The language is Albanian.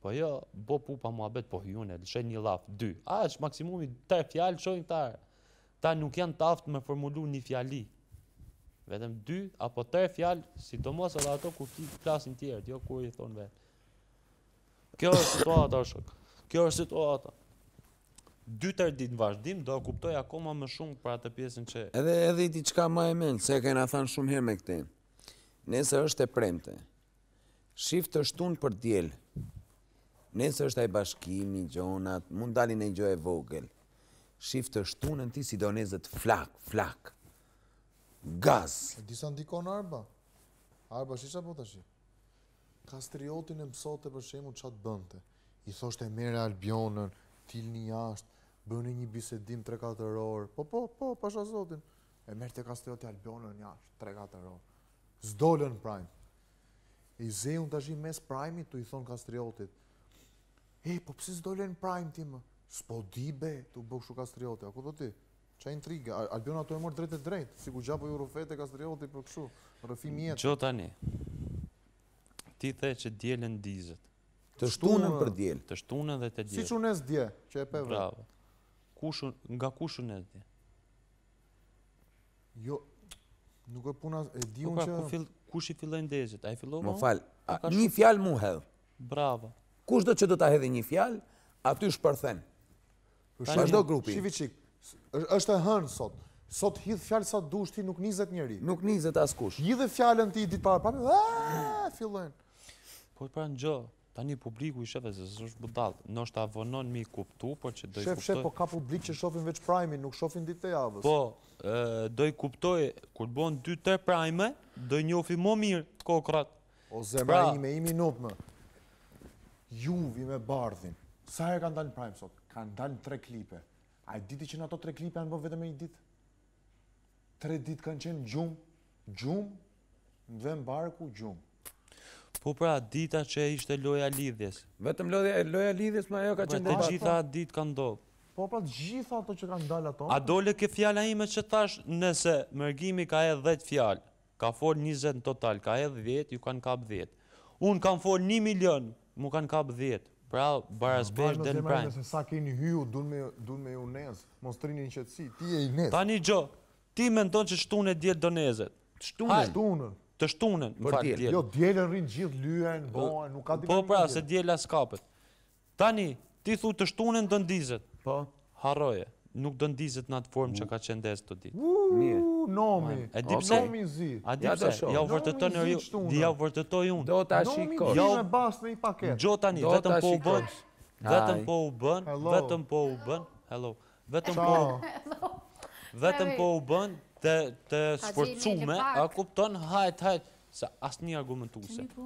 Po jo, bo pupa muhabet, po hyjune, lëshej një llaf, 2. Aq, maksimumi 3 fjalë shojnë këta. Ta nuk janë taft me formulu një fjali. Vetëm 2 apo 3 fjalë, sidomos edhe ato kur flasin tjerët, jo kur i thonë vetë. Kjo është situata, shok. Kjo është situata. 2-3 ditë në vazhdim do kuptoj akoma më shumë për atë pjesën që... Edhe i diçka ma e mend, se kena thënë shumë herë me këte. Nesër është e premte. Shif të shtun për djel. Nesër është ai bashkimi, gjonat, mund dalin e gjë e vogël. Shif të shtunën ti si donezët flak. Gaz. Disa ndikon Arba. Arba shisha po tash. Kastriotin e mësote për shembull ç'a të bënte. I thoshte merre Albionën, tilni jashtë, bëni një bisedim 3-4 orë. Po, pasha zotin. E merrte Kastrioti Albionën jashtë 3-4 orë. S'dolën prime. I zeun tash mes prime-it tu i thon Kastriotit. Po pse s'dolen prime ti më? S'po di be, tu bëu kështu Kastrioti, a ku do ti? Qa intrigë, Albiona ato e mor drejt e drejt, si ku gjapo ju rufete Kastrioti për kështu, rëfim jetë. Gjo tani, ti the që djelen dizet. Të shtunën për djel. Të shtunën dhe të djel. Si që unes dje, që e peve. Bravo. Nga kush unes dje? Jo, nuk e puna, e di unë që... Kush i fillojnë dezet? A i fillojnë? Më fal, një fjalë mu hedh. Bravo. Kush do që do ta hedhi një fjalë, aty shpërthen. Vazhdo grupi. Shivi qik, është e hënë sot. Sot hidh fjalë sa dush ti, nuk nizet njeri. Nuk nizet askush. Hidhe fjalën ti ditë para, fillojnë. Po pra në gjo, tani publiku i shefe se s'është budall, nështë avonon mi kuptu, por që do i kuptoj... Shef, po ka publik që shofin veç prime-in, nuk shofin ditë të javës. Po, do i kuptoj, kur bon 2-3 prime, do i njofi më mirë të kokrat. O zemra ime, i minut më. Juvi me Bardhin. Sa herë kanë dalë prime sot? Kanë dalë 3 klipe. A e diti që në ato 3 klipe janë bërë vetëm e një ditë? 3 ditë kanë qenë gjumë, në dhe mbarku gjumë. Po pra, dita që ishte loja lidhjes. Vetëm loja lidhjes, ma jo ka qenë debat. Të gjitha ditë kanë ndodhë. Po pra, të gjitha ato që kanë dalë ato. A dole ke fjalla ime që thash, nëse mërgimi ka edhe 10 fjallë, ka fol 20 në total, ka edhe 10, ju kanë kap 10. Unë kam fol 1 milion, mu kanë kap 10. Pra, barazpesh dhe në prajnë. Nëse sa keni hyu, dun me ju nezë, mos të rini qëtësi, ti e i nezë. Tani gjo, ti me ndonë që shtune djetë do nezet. Shtunën. Të shtunën, më falë djelë. Jo, djelën rinë gjithë lyen, bohen, nuk ka Po pra, se djela s'kapet. Tani, ti thu të shtunën do ndizet. Po. Haroje, nuk do ndizet në atë formë që ka qendes të ditë. Nomi. E di pse? Nomi zi. A di pse? Ja u vërtetoj unë. Do ta shikosh. Nomi zi me bas me i paket. Gjo tani, vetëm po u bën. Vetëm po u bën. Vetëm po u bën. Hello. Vetëm po u bën të sforcume, a kupton, hajt, se asë një argumentuse.